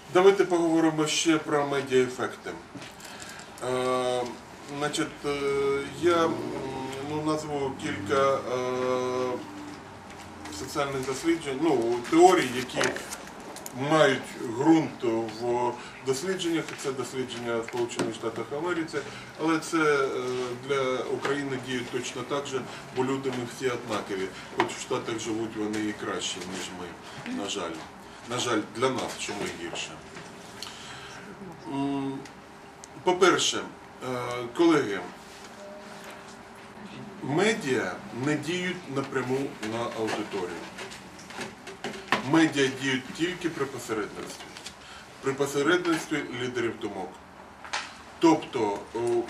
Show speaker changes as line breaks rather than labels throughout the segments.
Давайте поговоримо ще про медіаефекти. Я назву кілька соціальних досліджень, теорій, які мають ґрунт в дослідженнях, це дослідження в Сполучених Штатах Америки, але це для України діє точно так же, бо люди ми всі однакові, хоч в Штатах живуть вони і краще, ніж ми, на жаль. На жаль, для нас, що ми гірше. По-перше, колеги, медіа не діють напряму на аудиторію. Медіа діють тільки при посередництві. При посередництві лідерів думок. Тобто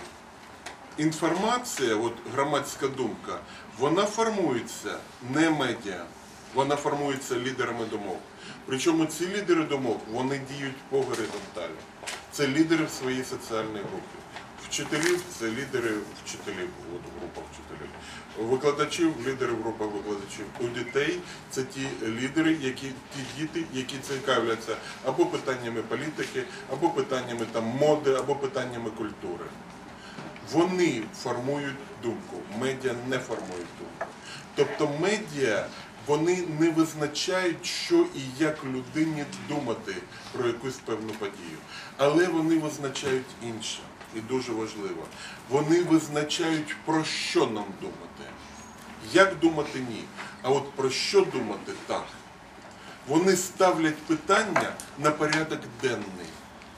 інформація, громадська думка, вона формується не медіа, вона формується лідерами думок. Причому ці лідери думок, вони діють по горизонталі. Це лідери в своїй соціальній групі. Вчителів – це лідери вчителів, група вчителів. Викладачів – лідери в групах викладачів. У дітей – це ті лідери, ті діти, які цікавляться або питаннями політики, або питаннями моди, або питаннями культури. Вони формують думку, медіа не формують думку. Тобто медіа, вони не визначають, що і як людині думати про якусь певну подію. Але вони визначають інше. І дуже важливо. Вони визначають, про що нам думати. Як думати – ні. А от про що думати – так. Вони ставлять питання на порядок денний.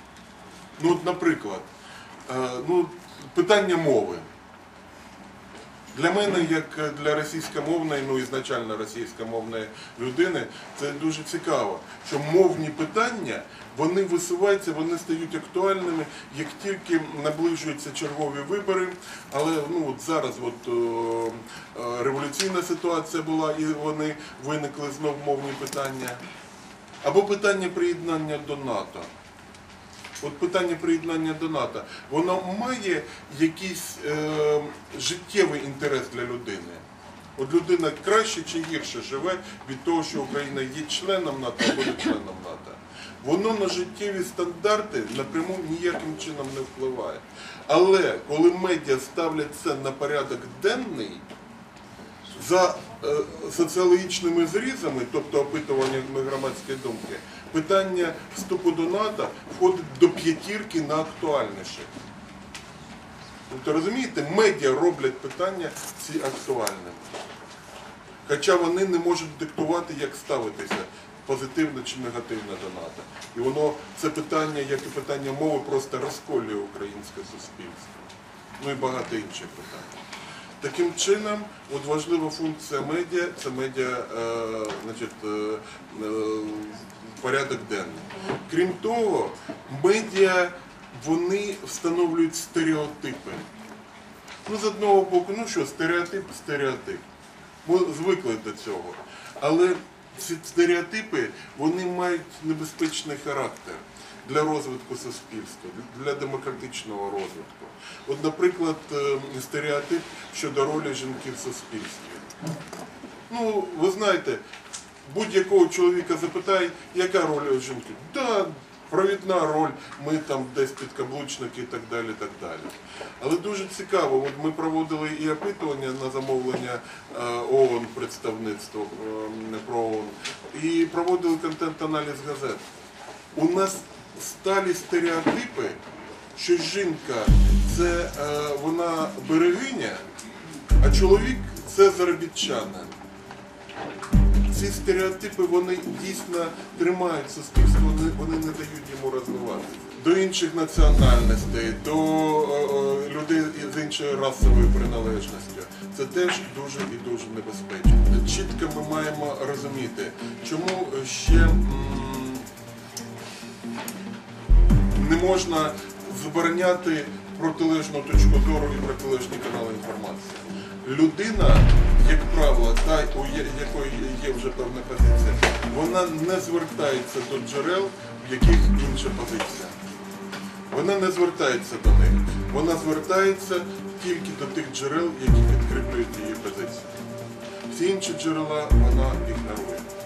Наприклад, питання мови. Для мене, як для російськомовної, ізначально російськомовної людини, це дуже цікаво, що мовні питання, вони висуваються, вони стають актуальними, як тільки наближуються чергові вибори, але зараз революційна ситуація була, і вони виникли знов мовні питання. Або питання приєднання до НАТО. Питання приєднання до НАТО, воно має якийсь життєвий інтерес для людини. Людина краще чи гірше живе від того, що Україна є членом НАТО або не членом НАТО. Воно на життєві стандарти напряму ніяким чином не впливає. Але коли медіа ставлять це на порядок денний, за соціологічними зрізами, тобто опитуваннями громадської думки, питання вступу до НАТО входить до п'ятірки на актуальніше. Тобто, розумієте, медіа роблять питання ці актуальними. Хоча вони не можуть диктувати, як ставитися, позитивно чи негативно до НАТО. І воно, це питання, як і питання мови, просто розколює українське суспільство. І багато інших питань. Таким чином, важлива функція медіа – це медіа, порядок денний. Крім того, медіа, вони встановлюють стереотипи. З одного боку, стереотип. Ми звикли до цього. Але ці стереотипи, вони мають небезпечний характер для розвитку суспільства, для демократичного розвитку. Наприклад, стереотип щодо ролі жінки в суспільстві. Ви знаєте, будь-якого чоловіка запитай, яка роль жінки? Провідна роль, ми там десь підкаблучники і так далі, і так далі. Але дуже цікаво, ми проводили і опитування на замовлення ООН, представництво про ООН, і проводили контент-аналіз газет. У нас сталі стереотипи, що жінка – це вона берегиня, а чоловік – це заробітчанин. Ці стереотипи, вони дійсно тримають суспільство, вони не дають йому розвиватися. До інших національностей, до людей з іншою расовою приналежністю. Це теж дуже і дуже небезпечно. Чітко ми маємо розуміти, чому ще не можна забороняти протилежну точку зору і протилежні канали інформації. Людина, як правило, та, у якої є вже певна позиція, вона не звертається до джерел, в яких інша позиція. Вона не звертається до них. Вона звертається тільки до тих джерел, які підкріплюють її позицію. Всі інші джерела вона ігнорує.